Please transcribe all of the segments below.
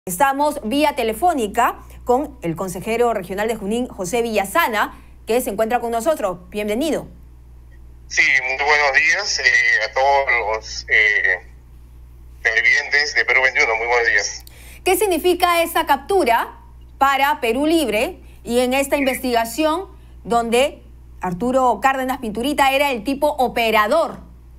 Estamos vía telefónica con el consejero regional de Junín, José Villasana, que se encuentra con nosotros. Bienvenido. Sí, muy buenos días a todos los televidentes de Perú 21. Muy buenos días. ¿Qué significa esa captura para Perú Libre y en esta investigación donde Arturo Cárdenas Pinturita era el tipo operador?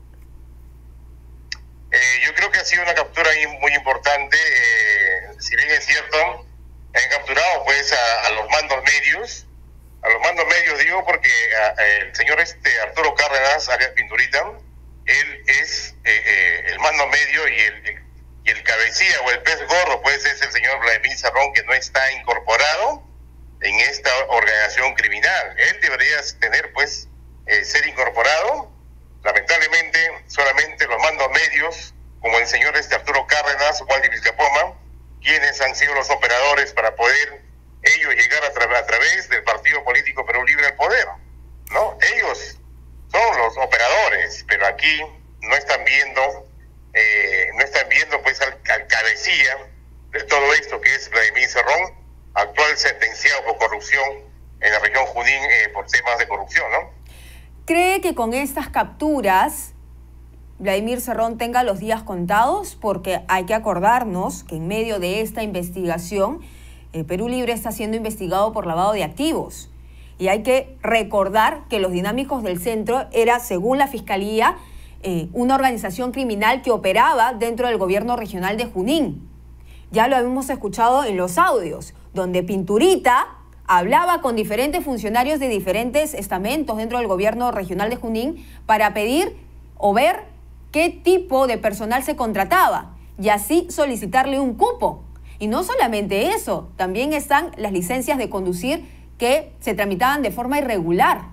Yo creo que ha sido una captura muy importante. Si bien es cierto, han capturado pues a los mandos medios. A los mandos medios digo porque el señor Arturo Cárdenas alias Pinturita, él es el mando medio y el cabecilla o el pez gordo pues es el señor Vladimir Cerrón, que no está incorporado en esta organización criminal. Él debería tener pues ser incorporado. Lamentablemente solamente los mandos medios, como el señor Arturo Cárdenas, Waldi Vizcapoma, quienes han sido los operadores para poder ellos llegar a través del partido político Perú Libre al poder, ¿no? Ellos son los operadores, pero aquí no están viendo pues al cabecilla de todo esto, que es Vladimir Cerrón, actual sentenciado por corrupción en la región Junín por temas de corrupción, ¿no? ¿Cree que con estas capturas Vladimir Cerrón tenga los días contados? Porque hay que acordarnos que en medio de esta investigación Perú Libre está siendo investigado por lavado de activos. Y hay que recordar que los Dinámicos del Centro era, según la Fiscalía, una organización criminal que operaba dentro del gobierno regional de Junín. Ya lo habíamos escuchado en los audios, donde Pinturita hablaba con diferentes funcionarios de diferentes estamentos dentro del gobierno regional de Junín para pedir o ver qué tipo de personal se contrataba y así solicitarle un cupo. Y no solamente eso, también están las licencias de conducir que se tramitaban de forma irregular.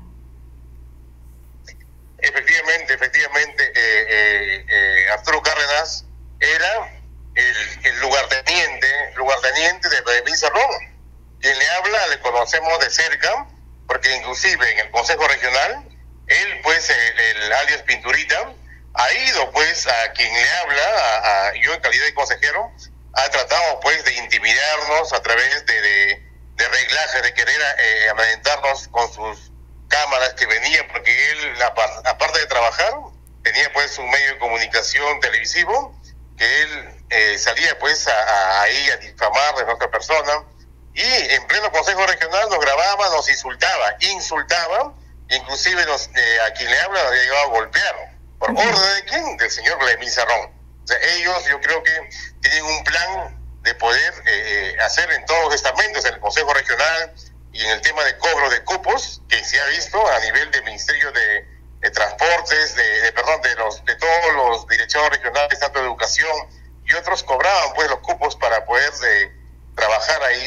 Efectivamente, Arturo Cárdenas era el lugarteniente de Vladimir Cerrón. Quien le habla le conocemos de cerca, porque inclusive en el Consejo Regional, él pues, el alias Pinturita, ha ido pues a quien le habla, yo en calidad de consejero, ha tratado pues de intimidarnos a través de reglajes, de querer amedrentarnos con sus cámaras que venían, porque él, aparte de trabajar, tenía pues un medio de comunicación televisivo, que él salía pues ahí a difamar de nuestra persona, y en pleno Consejo Regional nos grababa, nos insultaba, inclusive a quien le habla nos había llegado a golpear. ¿Por orden de quién? Del señor Vladimir Cerrón. O sea, ellos yo creo que tienen un plan de poder hacer en todos los estamentos, en el Consejo Regional y en el tema de cobro de cupos, que se ha visto a nivel del Ministerio de Transportes, de todos los direcciones regionales, tanto de educación y otros, cobraban pues los cupos para poder trabajar ahí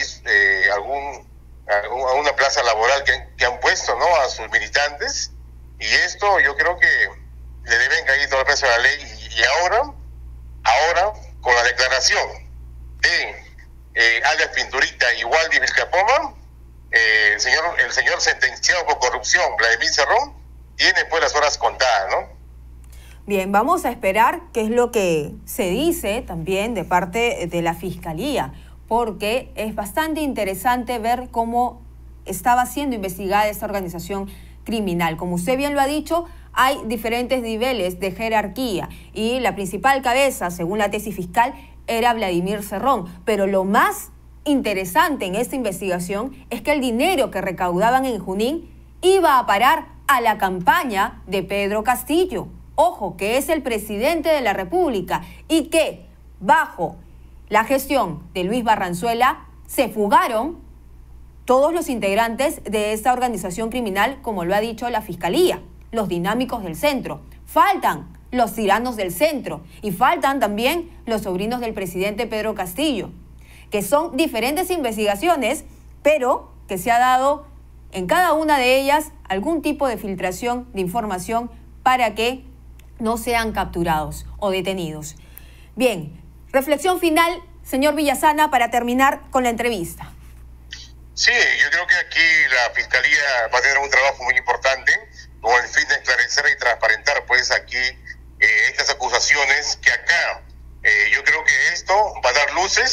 alguna plaza laboral que han puesto, ¿no?, a sus militantes. Y esto yo creo que le deben caer todo el peso de la ley. Y ahora con la declaración de alias Pinturita y Waldi Vizcapoma, el señor sentenciado por corrupción, Vladimir Cerrón, tiene pues las horas contadas, ¿no? Bien, vamos a esperar qué es lo que se dice también de parte de la Fiscalía, porque es bastante interesante ver cómo estaba siendo investigada esta organización criminal. Como usted bien lo ha dicho, hay diferentes niveles de jerarquía y la principal cabeza, según la tesis fiscal, era Vladimir Cerrón. Pero lo más interesante en esta investigación es que el dinero que recaudaban en Junín iba a parar a la campaña de Pedro Castillo. Ojo, que es el presidente de la República y que bajo la gestión de Luis Barranzuela se fugaron todos los integrantes de esta organización criminal, como lo ha dicho la Fiscalía, los Dinámicos del Centro. Faltan los Tiranos del Centro y faltan también los sobrinos del presidente Pedro Castillo, que son diferentes investigaciones, pero que se ha dado en cada una de ellas algún tipo de filtración de información para que no sean capturados o detenidos. Bien, reflexión final, señor Villasana, para terminar con la entrevista. Sí, yo creo que aquí la Fiscalía va a tener un trabajo muy importante con el fin de esclarecer y transparentar pues aquí estas acusaciones que acá yo creo que esto va a dar luces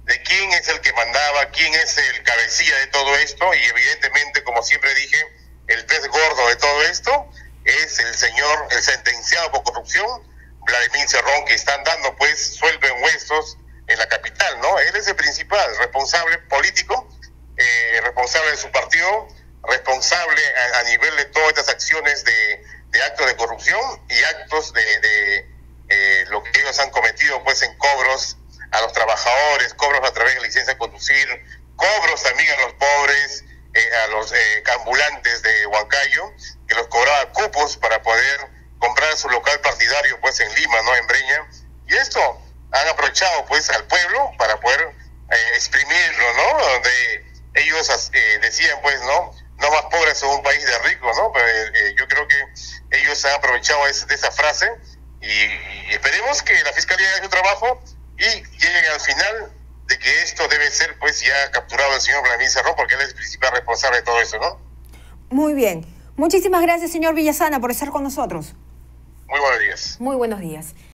de quién es el que mandaba, quién es el cabecilla de todo esto, y evidentemente, como siempre dije, el pez gordo de todo esto es el señor, el sentenciado por corrupción, Vladimir Cerrón, que están dando pues sueldo en huesos en la capital, ¿no? Él es el principal responsable político, responsable de su partido, responsable a nivel de todas estas acciones de actos de corrupción y actos de lo que ellos han cometido pues en cobros a los trabajadores, cobros a través de licencia de conducir, cobros también a los pobres, a los ambulantes de Huancayo, que los cobraba cupos para poder comprar su local partidario pues en Lima, ¿no? En Breña. Y esto han aprovechado pues al pueblo para poder exprimirlo, ¿no? Donde ellos decían pues, no más pobres en un país de ricos, ¿no? Yo creo que ellos han aprovechado de esa frase y esperemos que la Fiscalía haga su trabajo y lleguen al final de que esto debe ser pues ya capturado el señor Vladimir Cerrón, porque él es el principal responsable de todo eso, ¿no? Muy bien. Muchísimas gracias, señor Villasana, por estar con nosotros. Muy buenos días. Muy buenos días.